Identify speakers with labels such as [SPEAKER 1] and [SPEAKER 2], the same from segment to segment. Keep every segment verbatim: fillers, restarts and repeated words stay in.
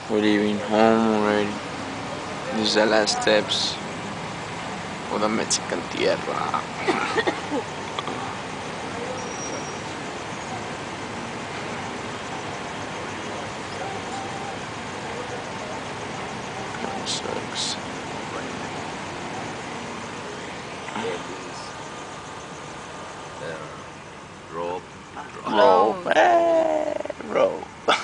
[SPEAKER 1] We're leaving home already. These are the last steps of the Mexican tierra. That sucks.
[SPEAKER 2] Rob.
[SPEAKER 1] Roll. Eh, roll.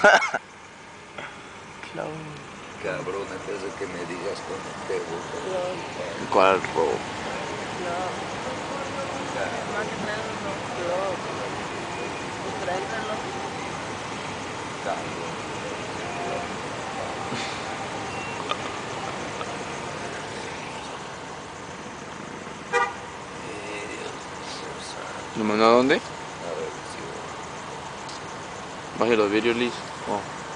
[SPEAKER 1] Close.
[SPEAKER 2] Cabrón, antes de que me digas cuando te gusta.
[SPEAKER 1] ¿Cuál roll? ¿Lo mandó a dónde?
[SPEAKER 2] A ver, si
[SPEAKER 1] Baje los vídeos, Liz. Oh.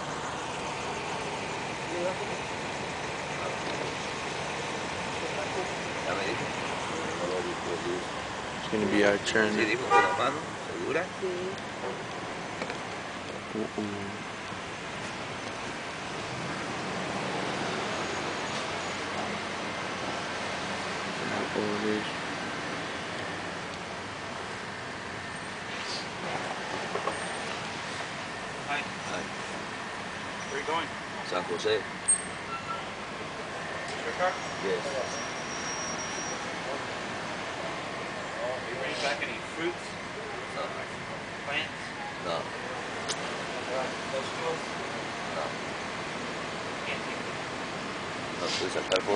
[SPEAKER 2] ya me dijo. No lo dijo, Liz.
[SPEAKER 1] It's gonna be our turn.
[SPEAKER 2] Sí, dijo con la mano, ¿segura?
[SPEAKER 1] Uh -uh. Oh, Liz.
[SPEAKER 3] Hi.
[SPEAKER 2] Ay,
[SPEAKER 3] Where are you going?
[SPEAKER 2] San José.
[SPEAKER 3] Your car?
[SPEAKER 2] Yes.
[SPEAKER 3] Are you bringing back any fruits?
[SPEAKER 2] No,
[SPEAKER 3] Plants?
[SPEAKER 2] no,
[SPEAKER 3] Vegetables?
[SPEAKER 2] no.
[SPEAKER 3] Can't take them.
[SPEAKER 2] No pude sacar